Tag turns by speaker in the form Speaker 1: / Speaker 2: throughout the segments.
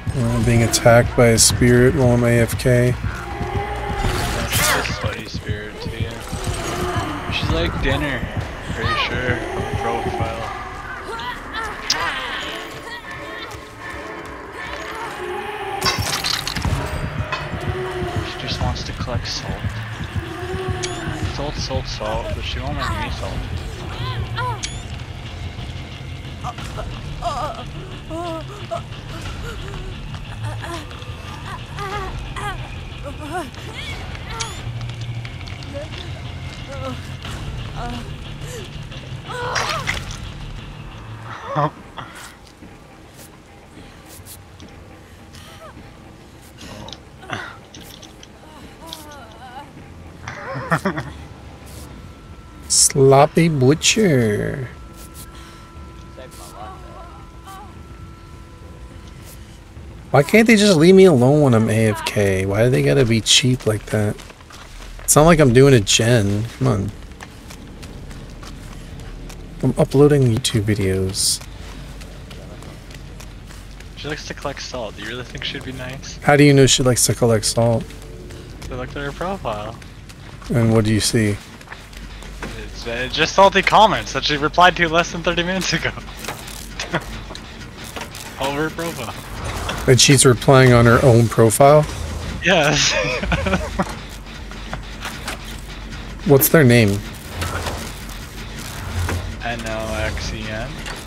Speaker 1: Being attacked by a spirit while I'm AFK.
Speaker 2: That's a sweaty spirit to you. She's like dinner, pretty sure, on profile. She just wants to collect salt. Salt, salt, salt, but she won't make me salt.
Speaker 1: Sloppy Butcher. Why can't they just leave me alone when I'm AFK? Why do they gotta be cheap like that? It's not like I'm doing a gen. Come on. I'm uploading YouTube videos.
Speaker 2: She likes to collect salt. Do you really think she'd be nice?
Speaker 1: How do you know she likes to collect salt?
Speaker 2: I looked at her profile.
Speaker 1: And what do you see?
Speaker 2: It's just salty comments that she replied to less than 30 minutes ago. All over her profile.
Speaker 1: And she's replying on her own profile?
Speaker 2: Yes.
Speaker 1: What's their name?
Speaker 2: NLXEN.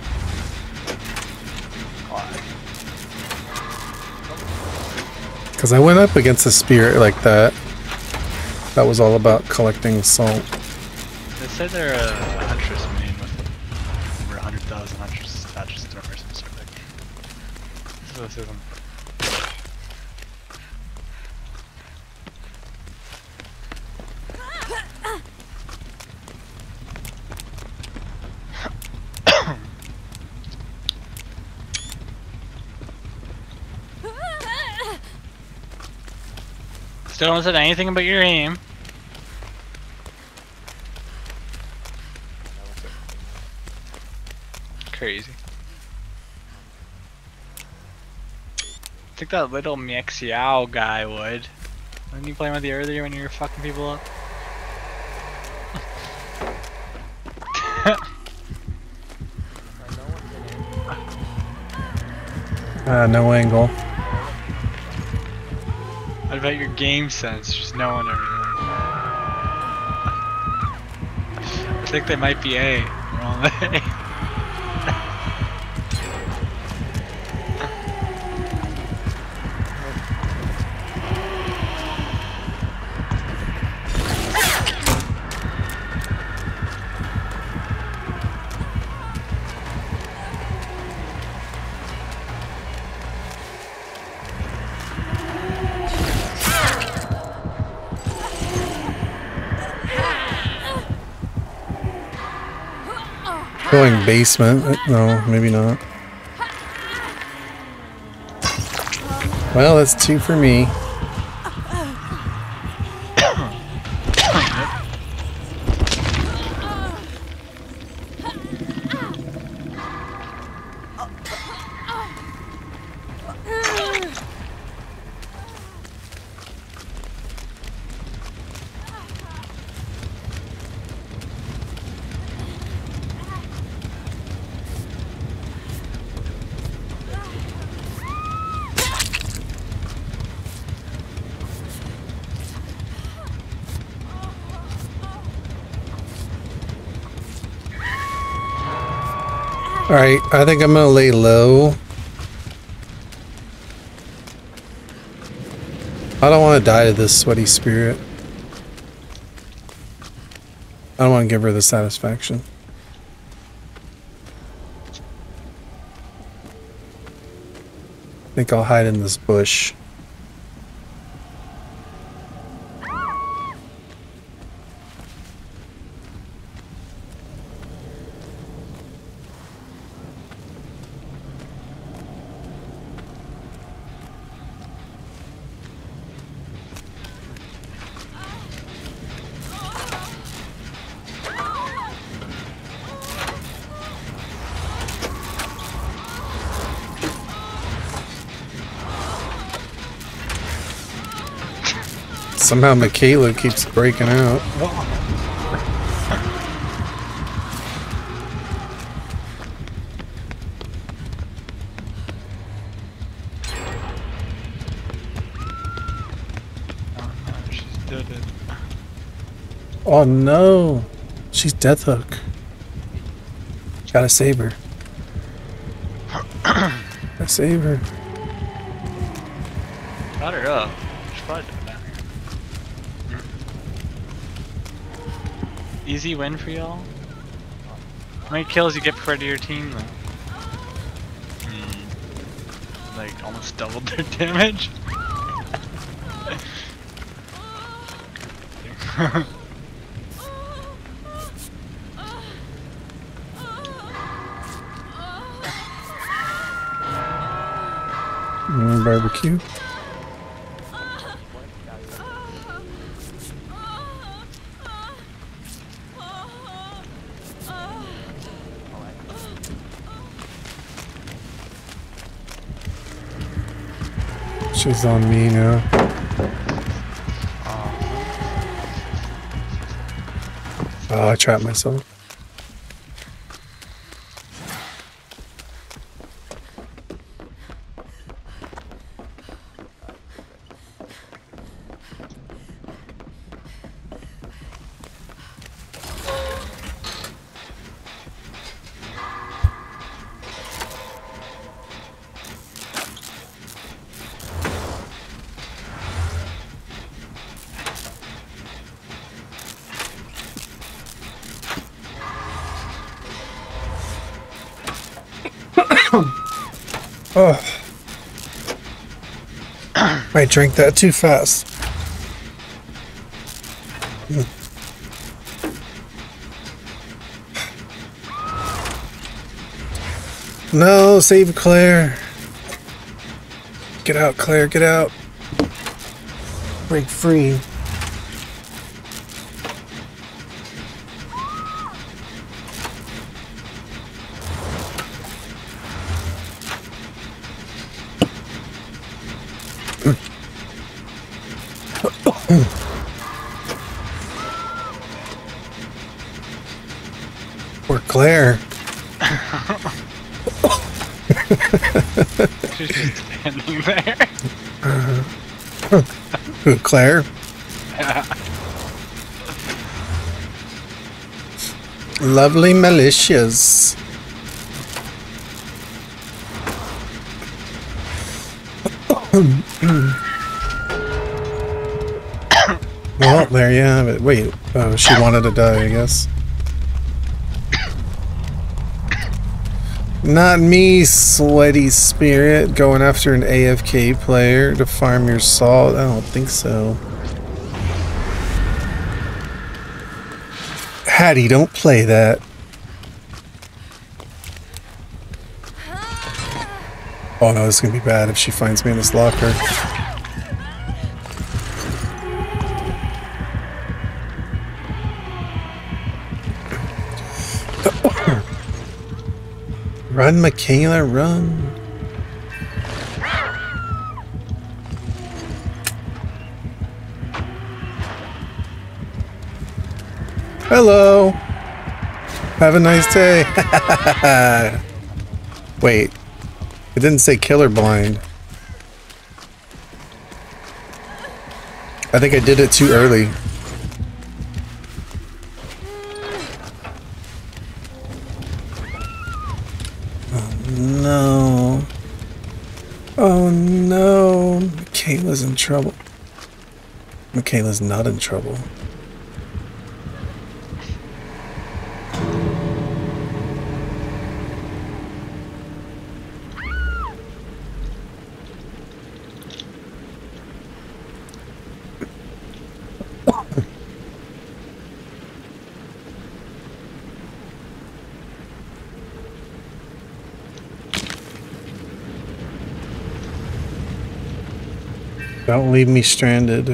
Speaker 1: Because I went up against a spirit like that. That was all about collecting salt.
Speaker 2: They say they're a huntress main with over 100,000 huntresses attached to them or some sort of thing. So this isn't. Still haven't said anything about your aim. Crazy. I think that little Mexiao guy would. Wasn't you playing with you earlier when you were fucking people up?
Speaker 1: No angle.
Speaker 2: What about your game sense? Just knowing everything. I think they might be A. We're on A.
Speaker 1: Going basement. No, maybe not. Well, that's 2 for me. Alright, I think I'm gonna lay low. I don't want to die to this sweaty spirit. I don't want to give her the satisfaction. I think I'll hide in this bush. Somehow Michaela keeps breaking out. Oh no! She's Death Hook. Gotta save her. Gotta save her.
Speaker 2: Got her up. She's probably down here. Easy win for y'all? How many kills you get per to your team though? Like almost doubled their damage?
Speaker 1: Barbecue. She's on me now. Oh, I trapped myself. Oh. I drank that too fast. No, save Claire. Get out, Claire, get out. Break free. Poor Claire.
Speaker 2: She's just standing there.
Speaker 1: Who, Claire? Lovely malicious. Well, there you have it. Wait, oh, she wanted to die, I guess. Not me, sweaty spirit, going after an AFK player to farm your salt. I don't think so. Hattie, don't play that. Oh no, this is gonna be bad if she finds me in this locker. Run, Michaela, run. Hello. Have a nice day. Wait. It didn't say killer blind. I think I did it too early. No. Oh no. Michaela's in trouble. Michaela's not in trouble. Don't leave me stranded.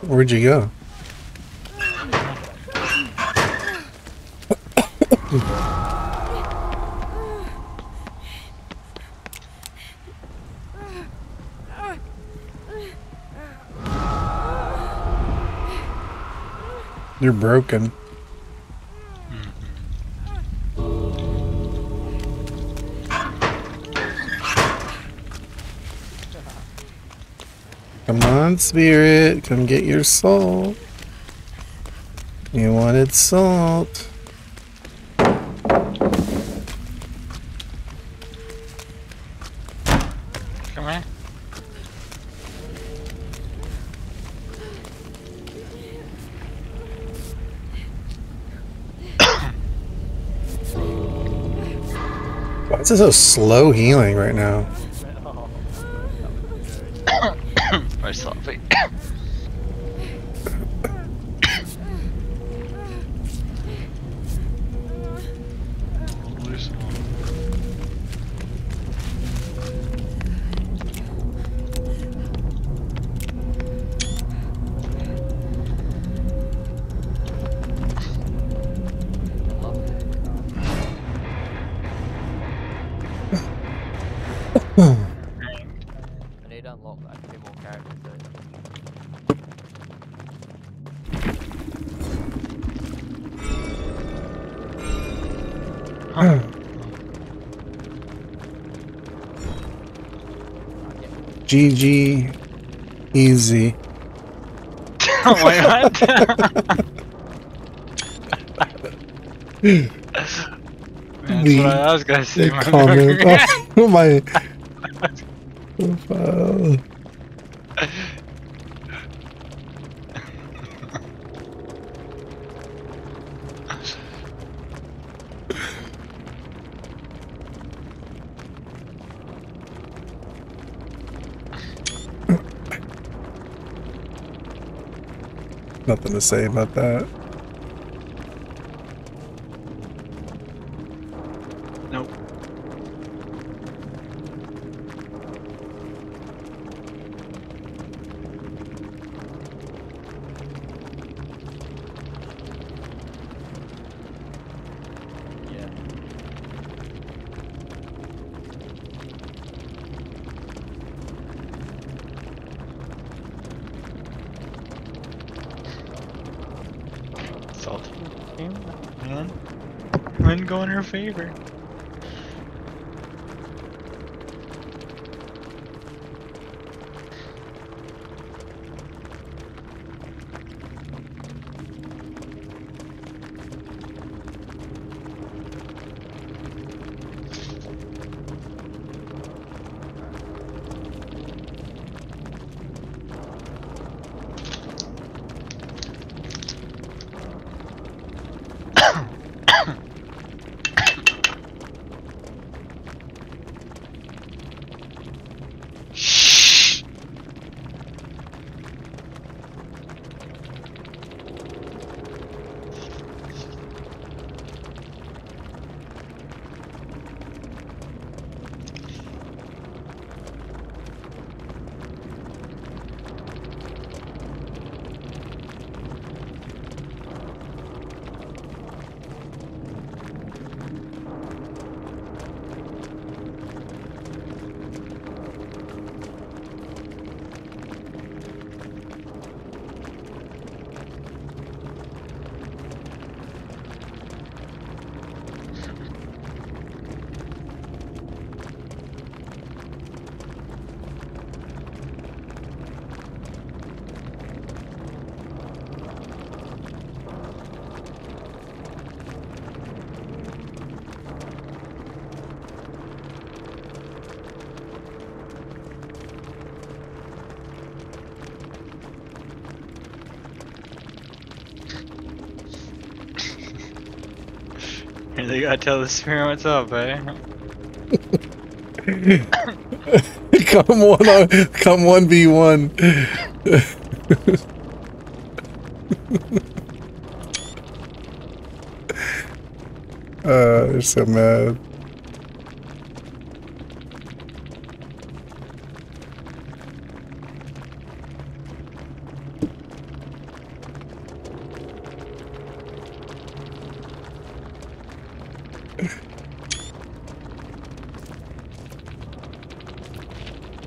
Speaker 1: Where'd you go? You're broken. Come on, spirit, come get your soul. You wanted salt.
Speaker 2: Come here.
Speaker 1: Why is it so slow healing right now?
Speaker 2: Or sloppy.
Speaker 3: I need to unlock like 2 more characters though.
Speaker 1: GG. Easy.
Speaker 2: Oh my god. That's what I was gonna say.
Speaker 1: Comment. Oh my. Profile. Nothing to say about that.
Speaker 2: Nope.
Speaker 3: Yeah.
Speaker 2: Salty. Man. Wouldn't go in her favor. They gotta tell the spirit what's up, eh?
Speaker 1: Come 1v1. They're so mad.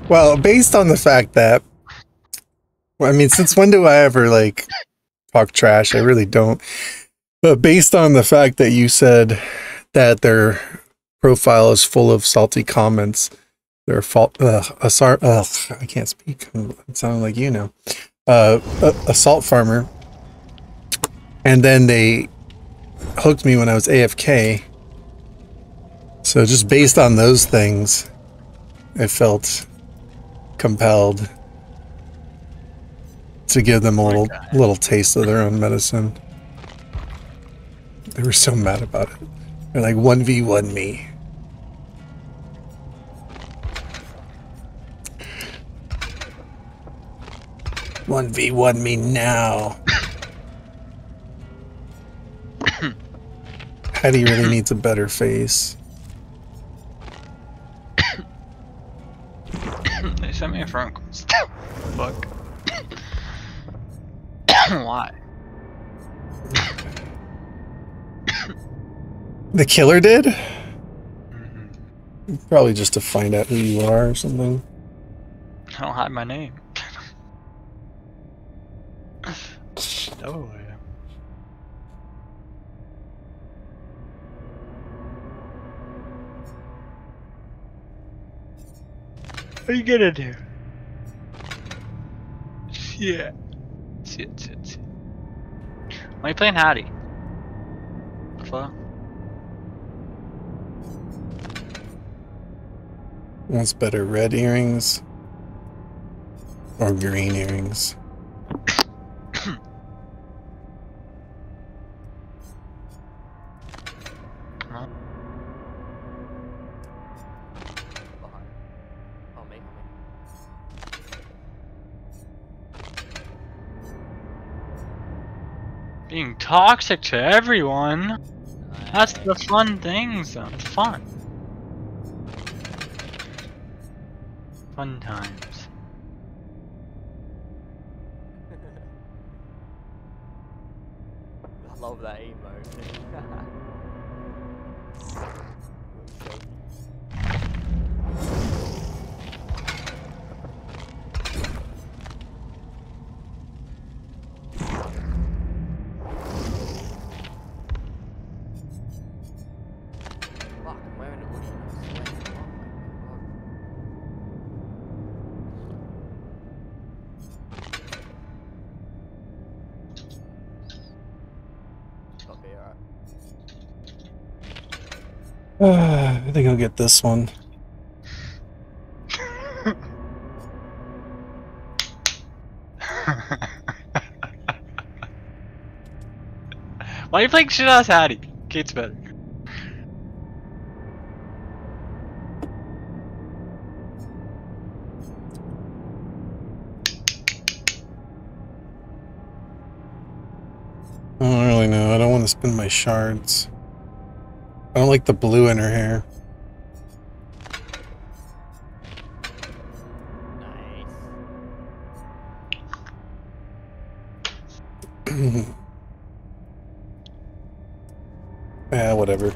Speaker 1: Well, based on the fact that, well, I mean, since when do I ever like talk trash? I really don't. But based on the fact that you said that their profile is full of salty comments, they're I can't speak. It sounded like you know. A salt farmer, and then they hooked me when I was AFK. So just based on those things, I felt compelled to give them a little taste of their own medicine. They were so mad about it. They're like 1v1 me. One v one me now. Hattie really needs a better face.
Speaker 2: They sent me a friend request. Fuck. Why?
Speaker 1: The killer did? Probably just to find out who you are or something.
Speaker 2: I don't hide my name. Oh, yeah. What are you gonna do? Shit. Shit. Why are you playing Hattie? Fuck.
Speaker 1: What's better, red earrings or green earrings?
Speaker 2: Being toxic to everyone. That's the fun things though. It's fun. Fun times.
Speaker 3: I love that emote. Fuck, I'm wearing a hoodie and I'm sweating. Oh my god. Okay, alright.
Speaker 1: I think I'll get this one.
Speaker 2: Why are you playing shit ass Hattie? Kate's better.
Speaker 1: I don't really know. I don't want to spin my shards. I don't like the blue in her hair.
Speaker 3: Nice.
Speaker 1: Yeah, whatever.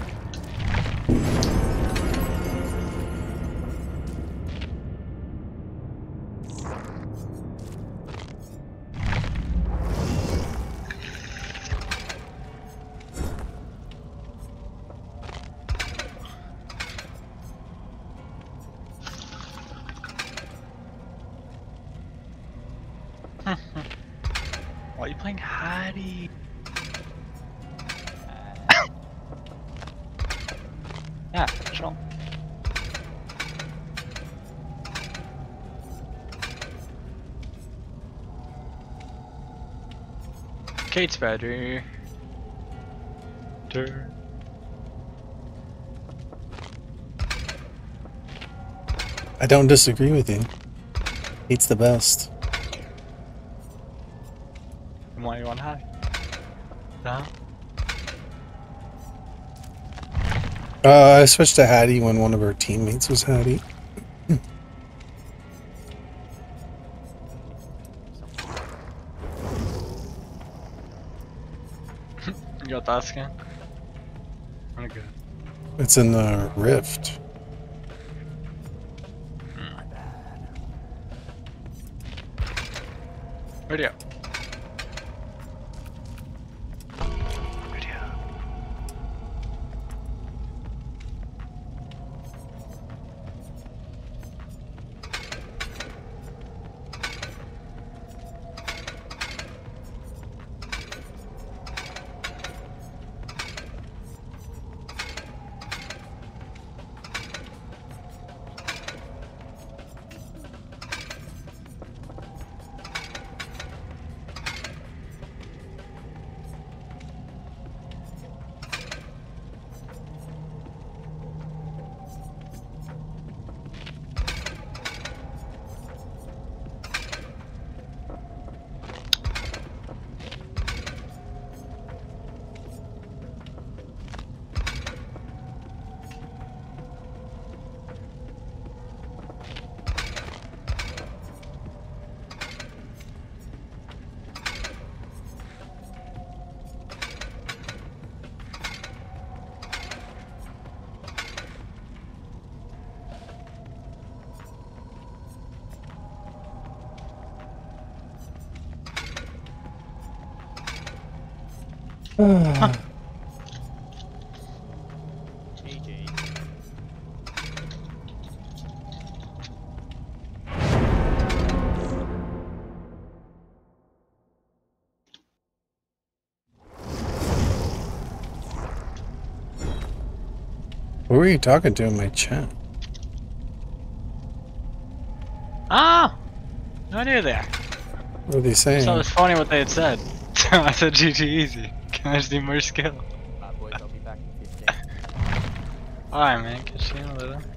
Speaker 2: Why are you playing Hattie? Yeah, chill. Kate's better.
Speaker 1: I don't disagree with you. It's the best.
Speaker 2: And why you want Hattie? Huh?
Speaker 1: I switched to Hattie when one of her teammates was Hattie.
Speaker 2: You got that skin? I'm good.
Speaker 1: It's in the Rift.
Speaker 3: My bad.
Speaker 2: Radio. Radio.
Speaker 3: GG.
Speaker 1: Who were you talking to in my chat?
Speaker 2: Ah! No idea there.
Speaker 1: What are they saying?
Speaker 2: So it was funny what they had said. I said GG easy. Can I just need more skill?
Speaker 3: Boys, I'll be back in 15.
Speaker 2: Alright man, catch you in a little.